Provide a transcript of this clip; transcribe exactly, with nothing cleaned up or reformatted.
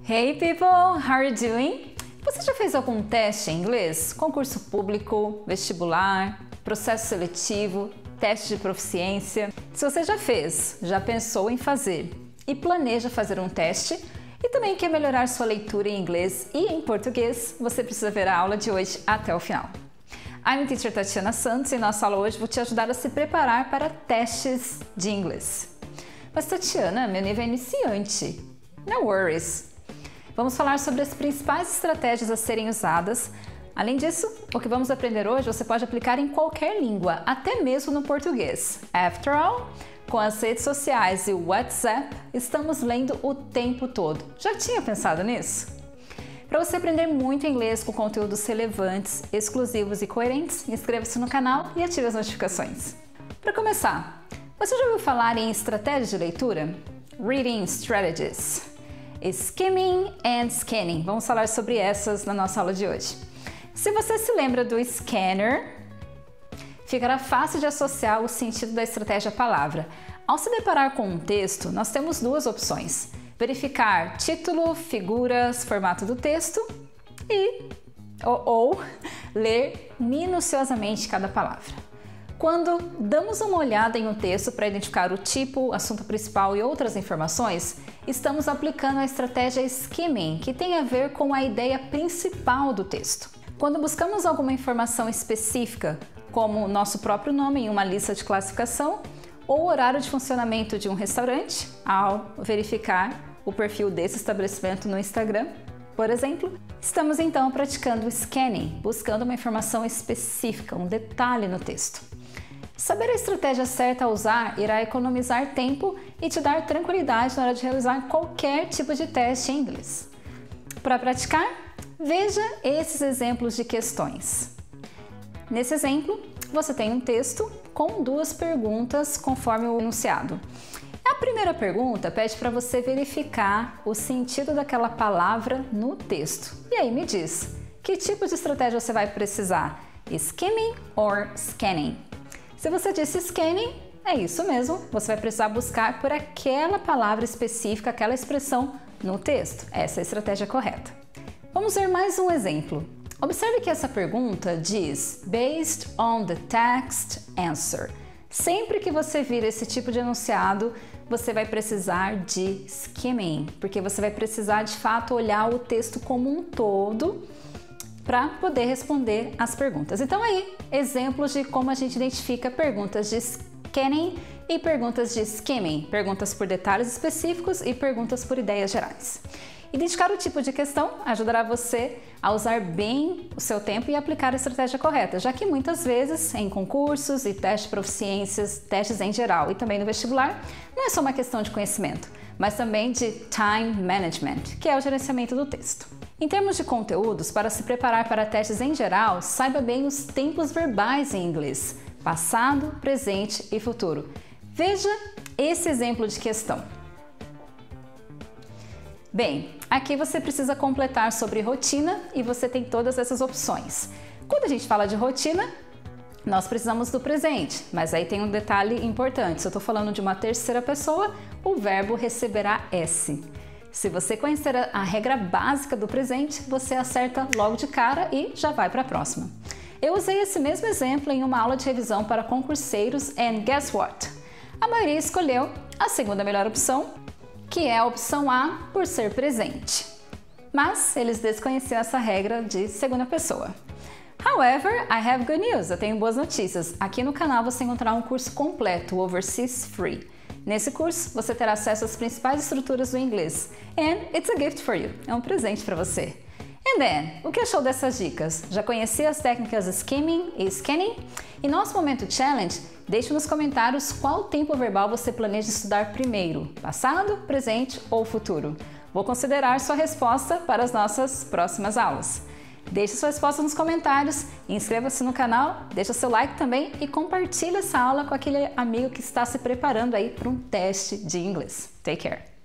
Hey people, how are you doing? Você já fez algum teste em inglês? Concurso público, vestibular, processo seletivo, teste de proficiência? Se você já fez, já pensou em fazer e planeja fazer um teste e também quer melhorar sua leitura em inglês e em português, você precisa ver a aula de hoje até o final. I'm Teacher Tatiana Santos e em nossa aula hoje vou te ajudar a se preparar para testes de inglês. Mas Tatiana, meu nível é iniciante. No worries. Vamos falar sobre as principais estratégias a serem usadas. Além disso, o que vamos aprender hoje você pode aplicar em qualquer língua, até mesmo no português. After all, com as redes sociais e o WhatsApp, estamos lendo o tempo todo. Já tinha pensado nisso? Para você aprender muito inglês com conteúdos relevantes, exclusivos e coerentes, inscreva-se no canal e ative as notificações. Para começar, você já ouviu falar em estratégias de leitura? Reading Strategies. Skimming and Scanning. Vamos falar sobre essas na nossa aula de hoje. Se você se lembra do scanner, ficará fácil de associar o sentido da estratégia à palavra. Ao se deparar com um texto, nós temos duas opções. Verificar título, figuras, formato do texto e ou, ou ler minuciosamente cada palavra. Quando damos uma olhada em um texto para identificar o tipo, assunto principal e outras informações, estamos aplicando a estratégia skimming, que tem a ver com a ideia principal do texto. Quando buscamos alguma informação específica, como nosso próprio nome em uma lista de classificação, ou o horário de funcionamento de um restaurante, ao verificar o perfil desse estabelecimento no Instagram, por exemplo, estamos então praticando o scanning, buscando uma informação específica, um detalhe no texto. Saber a estratégia certa a usar irá economizar tempo e te dar tranquilidade na hora de realizar qualquer tipo de teste em inglês. Para praticar, veja esses exemplos de questões. Nesse exemplo, você tem um texto com duas perguntas conforme o enunciado. A primeira pergunta pede para você verificar o sentido daquela palavra no texto. E aí me diz, que tipo de estratégia você vai precisar? Skimming or scanning? Se você disse scanning, é isso mesmo, você vai precisar buscar por aquela palavra específica, aquela expressão no texto. Essa é a estratégia correta. Vamos ver mais um exemplo. Observe que essa pergunta diz Based on the text, answer. Sempre que você vir esse tipo de enunciado, você vai precisar de skimming, porque você vai precisar de fato olhar o texto como um todo para poder responder as perguntas. Então aí, exemplos de como a gente identifica perguntas de scanning e perguntas de skimming, perguntas por detalhes específicos e perguntas por ideias gerais. Identificar o tipo de questão ajudará você a usar bem o seu tempo e aplicar a estratégia correta, já que muitas vezes em concursos e testes de proficiências, testes em geral e também no vestibular, não é só uma questão de conhecimento, mas também de time management, que é o gerenciamento do texto. Em termos de conteúdos, para se preparar para testes em geral, saiba bem os tempos verbais em inglês, passado, presente e futuro. Veja esse exemplo de questão. Bem, aqui você precisa completar sobre rotina e você tem todas essas opções. Quando a gente fala de rotina, nós precisamos do presente, mas aí tem um detalhe importante. Se eu estou falando de uma terceira pessoa, o verbo receberá S. Se você conhecer a regra básica do presente, você acerta logo de cara e já vai para a próxima. Eu usei esse mesmo exemplo em uma aula de revisão para concurseiros and guess what? A maioria escolheu a segunda melhor opção, que é a opção A por ser presente. Mas eles desconheciam essa regra de segunda pessoa. However, I have good news, eu tenho boas notícias. Aqui no canal você encontrará um curso completo, o Overseas Free. Nesse curso, você terá acesso às principais estruturas do inglês. And it's a gift for you, é um presente para você. And then, o que achou dessas dicas? Já conhecia as técnicas skimming e scanning? Em nosso Momento Challenge, deixe nos comentários qual tempo verbal você planeja estudar primeiro, passado, presente ou futuro. Vou considerar sua resposta para as nossas próximas aulas. Deixe sua resposta nos comentários, inscreva-se no canal, deixa seu like também e compartilhe essa aula com aquele amigo que está se preparando aí para um teste de inglês. Take care!